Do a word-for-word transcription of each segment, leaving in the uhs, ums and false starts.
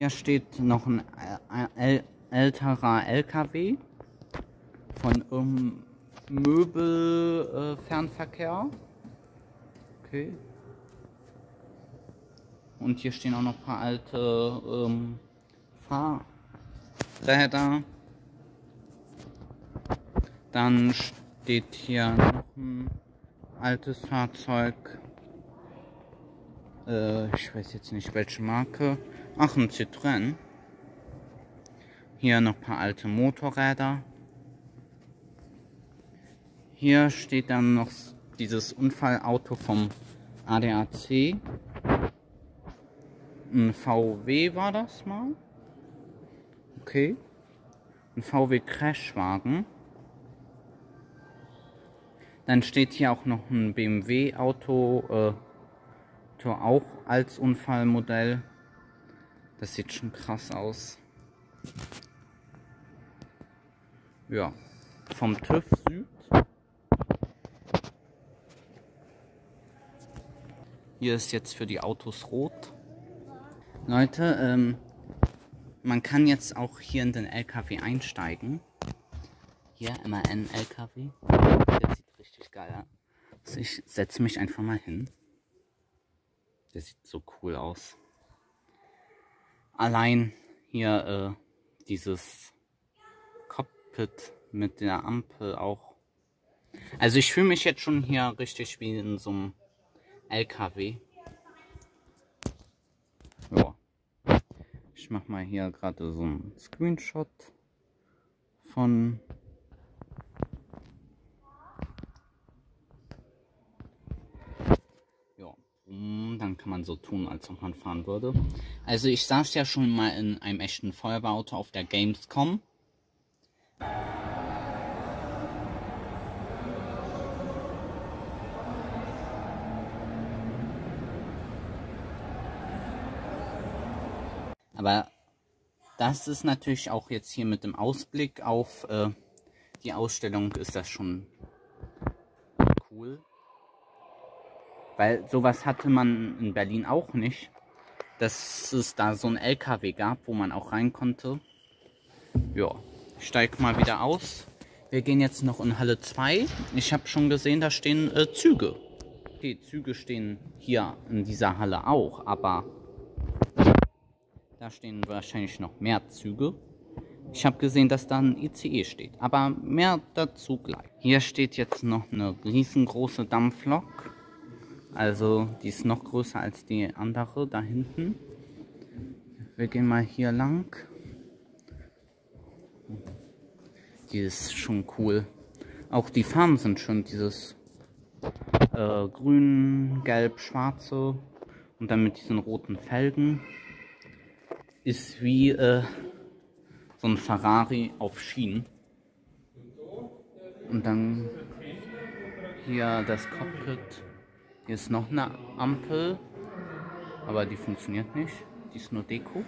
Hier steht noch ein äl älterer L K W von um, Möbelfernverkehr. Äh, okay. Und hier stehen auch noch ein paar alte ähm, Fahrräder. Dann steht hier noch ein altes Fahrzeug. Äh, ich weiß jetzt nicht welche Marke. Ach, ein Citroën. Hier noch ein paar alte Motorräder. Hier steht dann noch dieses Unfallauto vom A D A C. Ein V W war das mal. Okay. Ein V W Crashwagen. Dann steht hier auch noch ein B M W Auto, äh, auch als Unfallmodell. Das sieht schon krass aus. Ja, vom TÜV Süd. Hier ist jetzt für die Autos rot. Leute, ähm, man kann jetzt auch hier in den L K W einsteigen. Hier, M A N L K W. Der sieht richtig geil aus. Also ich setze mich einfach mal hin. Der sieht so cool aus. Allein hier äh, dieses Cockpit mit der Ampel auch. Also ich fühle mich jetzt schon hier richtig wie in so einem L K W. Ja. Ich mache mal hier gerade so einen Screenshot von. Ja. Dann kann man so tun, als ob man fahren würde. Also ich saß ja schon mal in einem echten Feuerwehrauto auf der Gamescom. Aber das ist natürlich auch jetzt hier mit dem Ausblick auf äh, die Ausstellung ist das schon cool. Weil sowas hatte man in Berlin auch nicht, dass es da so ein L K W gab, wo man auch rein konnte. Ja, ich steige mal wieder aus. Wir gehen jetzt noch in Halle zwei. Ich habe schon gesehen, da stehen äh, Züge. Okay, Züge stehen hier in dieser Halle auch, aber da stehen wahrscheinlich noch mehr Züge. Ich habe gesehen, dass da ein I C E steht, aber mehr dazu gleich. Hier steht jetzt noch eine riesengroße Dampflok. Also die ist noch größer als die andere da hinten. Wir gehen mal hier lang. Die ist schon cool. Auch die Farben sind schon dieses äh, grün, gelb, schwarze und dann mit diesen roten Felgen. Ist wie äh, so ein Ferrari auf Schienen. Und dann hier das Cockpit. Hier ist noch eine Ampel, aber die funktioniert nicht. Die ist nur Deko.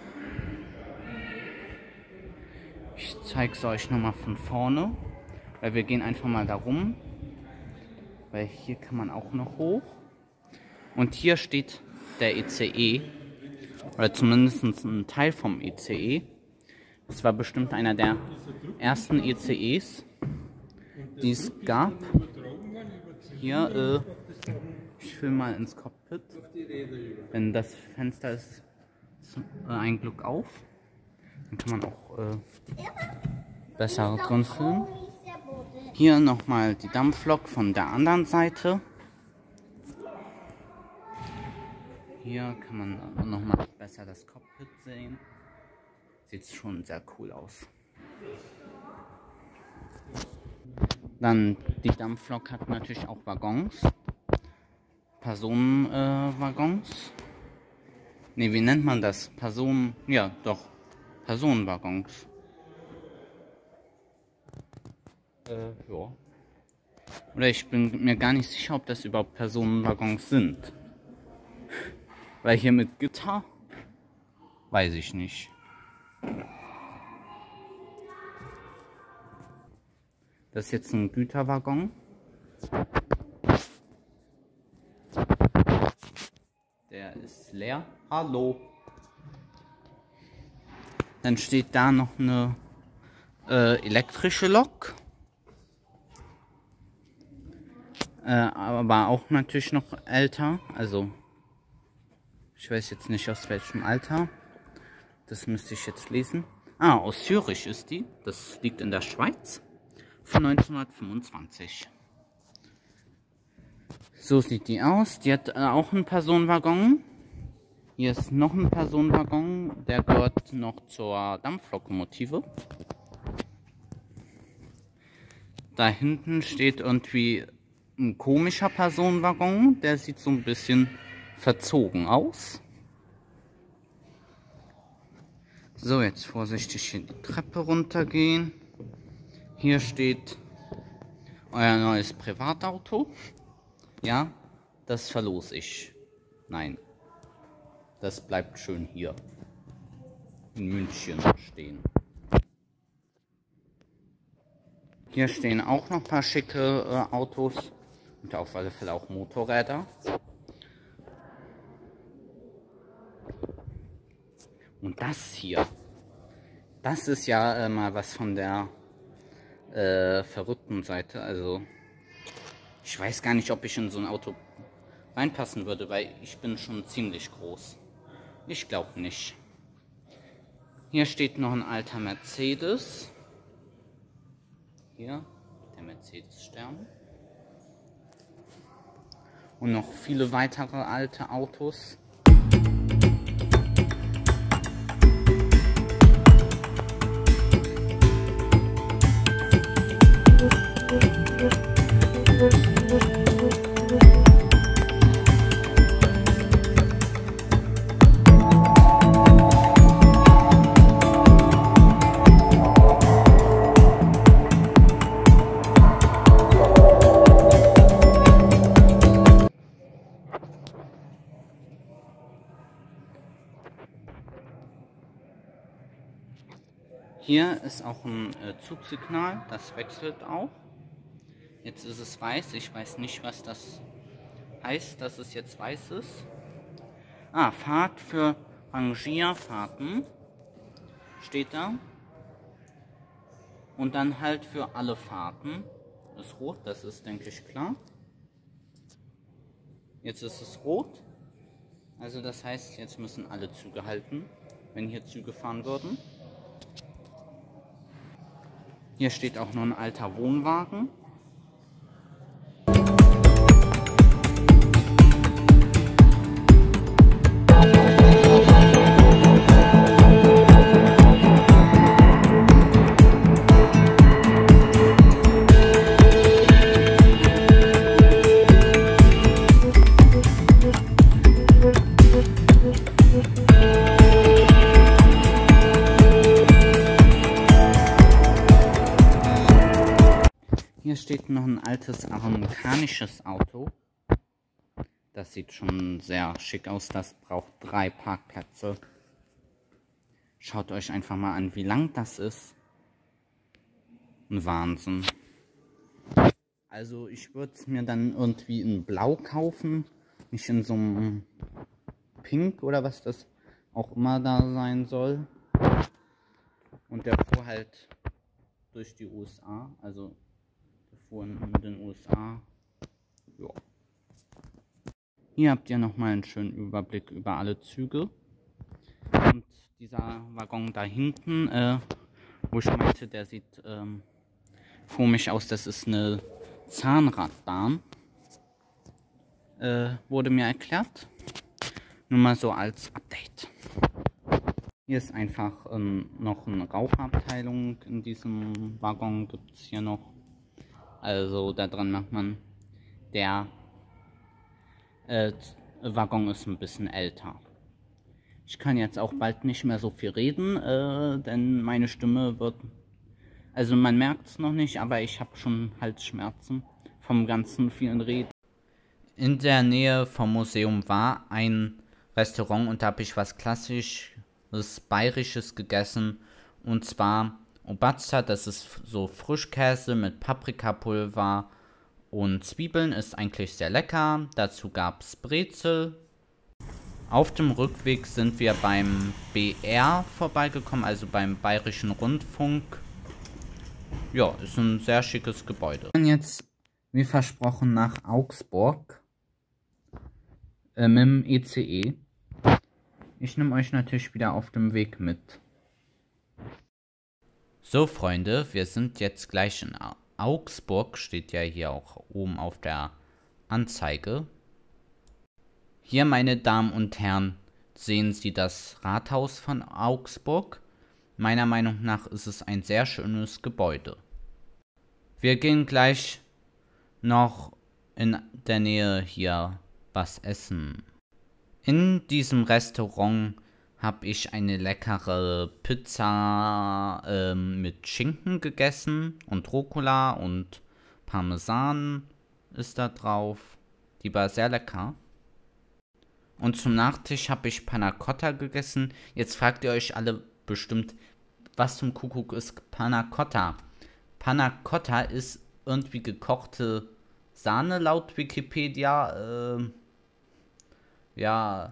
Ich zeige es euch nochmal von vorne, weil wir gehen einfach mal da rum. Weil hier kann man auch noch hoch. Und hier steht der E C E, oder zumindest ein Teil vom E C E. Das war bestimmt einer der ersten E C Es, die es gab. Hier, äh, ich will mal ins Cockpit. Wenn das Fenster ist, ist äh, ein Glück auf. Dann kann man auch äh, besser drin filmen. Hier nochmal die Dampflok von der anderen Seite. Hier kann man nochmal besser das Cockpit sehen. Sieht schon sehr cool aus. Dann die Dampflok hat natürlich auch Waggons. Personenwaggons. Äh, ne, wie nennt man das? Personen. Ja, doch. Personenwaggons. Äh, ja. Oder ich bin mir gar nicht sicher, ob das überhaupt Personenwaggons sind. Weil hier mit Gitter weiß ich nicht. Das ist jetzt ein Güterwaggon. Der ist leer. Hallo. Dann steht da noch eine äh, elektrische Lok. Äh, aber auch natürlich noch älter. Also ich weiß jetzt nicht aus welchem Alter. Das müsste ich jetzt lesen. Ah, aus Zürich ist die. Das liegt in der Schweiz. Von neunzehnhundertfünfundzwanzig. So sieht die aus. Die hat äh, auch einen Personenwaggon. Hier ist noch ein Personenwaggon. Der gehört noch zur Dampflokomotive. Da hinten steht irgendwie ein komischer Personenwaggon. Der sieht so ein bisschen verzogen aus. So, jetzt vorsichtig hier die Treppe runtergehen. Hier steht euer neues Privatauto. Ja, das verlose ich. Nein, das bleibt schön hier in München stehen. Hier stehen auch noch ein paar schicke äh, Autos und auf alle Fälle auch Motorräder. Und das hier, das ist ja äh, mal was von der äh, verrückten Seite. Also ich weiß gar nicht, ob ich in so ein Auto reinpassen würde, weil ich bin schon ziemlich groß. Ich glaube nicht. Hier steht noch ein alter Mercedes. Hier, der Mercedes-Stern. Und noch viele weitere alte Autos. Hier ist auch ein äh, Zugsignal, das wechselt auch. Jetzt ist es weiß, ich weiß nicht, was das heißt, dass es jetzt weiß ist. Ah, Fahrt für Rangierfahrten steht da. Und dann halt für alle Fahrten ist rot, das ist, denke ich, klar. Jetzt ist es rot, also das heißt, jetzt müssen alle Züge halten, wenn hier Züge fahren würden. Hier steht auch noch ein alter Wohnwagen. Hier steht noch ein altes amerikanisches Auto. Das sieht schon sehr schick aus. Das braucht drei Parkplätze. Schaut euch einfach mal an, wie lang das ist. Ein Wahnsinn. Also ich würde es mir dann irgendwie in Blau kaufen. Nicht in so einem Pink oder was das auch immer da sein soll. Und der fuhr halt durch die U S A. Also in den U S A. Ja. Hier habt ihr nochmal einen schönen Überblick über alle Züge. Und dieser Waggon da hinten, äh, wo ich meinte, der sieht ähm, komisch aus, das ist eine Zahnradbahn. Äh, wurde mir erklärt. Nur mal so als Update. Hier ist einfach ähm, noch eine Rauchabteilung. In diesem Waggon gibt es hier noch. Also da dran macht man, der äh, Waggon ist ein bisschen älter. Ich kann jetzt auch bald nicht mehr so viel reden, äh, denn meine Stimme wird, also man merkt es noch nicht, aber ich habe schon Halsschmerzen vom ganzen vielen Reden. In der Nähe vom Museum war ein Restaurant und da habe ich was klassisches Bayerisches gegessen, und zwar Obatza, das ist so Frischkäse mit Paprikapulver und Zwiebeln, ist eigentlich sehr lecker. Dazu gab es Brezel. Auf dem Rückweg sind wir beim B R vorbeigekommen, also beim Bayerischen Rundfunk. Ja, ist ein sehr schickes Gebäude. Und jetzt, wie versprochen, nach Augsburg äh, mit dem I C E. Ich nehme euch natürlich wieder auf dem Weg mit. So, Freunde, wir sind jetzt gleich in Augsburg, steht ja hier auch oben auf der Anzeige. Hier, meine Damen und Herren, sehen Sie das Rathaus von Augsburg. Meiner Meinung nach ist es ein sehr schönes Gebäude. Wir gehen gleich noch in der Nähe hier was essen. In diesem Restaurant habe ich eine leckere Pizza äh, mit Schinken gegessen und Rucola und Parmesan ist da drauf. Die war sehr lecker. Und zum Nachtisch habe ich Panna Cotta gegessen. Jetzt fragt ihr euch alle bestimmt, was zum Kuckuck ist Panna Cotta? Panna Cotta ist irgendwie gekochte Sahne laut Wikipedia. Äh, ja,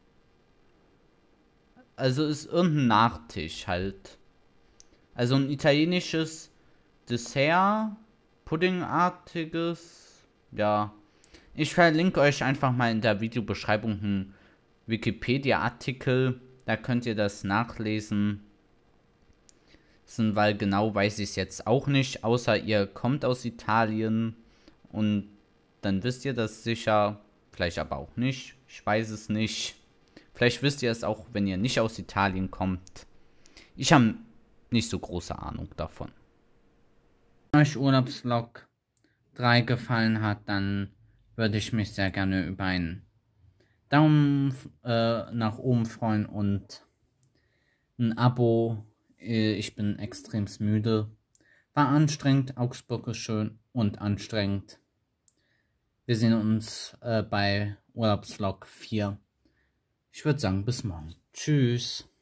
also ist irgendein Nachtisch halt. Also ein italienisches Dessert, Puddingartiges. Ja, ich verlinke euch einfach mal in der Videobeschreibung einen Wikipedia-Artikel. Da könnt ihr das nachlesen. Weil genau weiß ich es jetzt auch nicht, außer ihr kommt aus Italien und dann wisst ihr das sicher, vielleicht aber auch nicht, ich weiß es nicht. Vielleicht wisst ihr es auch, wenn ihr nicht aus Italien kommt. Ich habe nicht so große Ahnung davon. Wenn euch Urlaubsvlog drei gefallen hat, dann würde ich mich sehr gerne über einen Daumen äh, nach oben freuen und ein Abo. Ich bin extrem müde. War anstrengend. Augsburg ist schön und anstrengend. Wir sehen uns äh, bei Urlaubsvlog vier. Ich würde sagen, bis morgen. Tschüss.